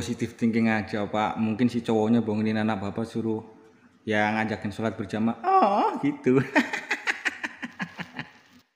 positif thinking aja Pak. Mungkin si cowoknya bangunin anak bapak suruh ya ngajakin sholat berjamaah. Oh gitu.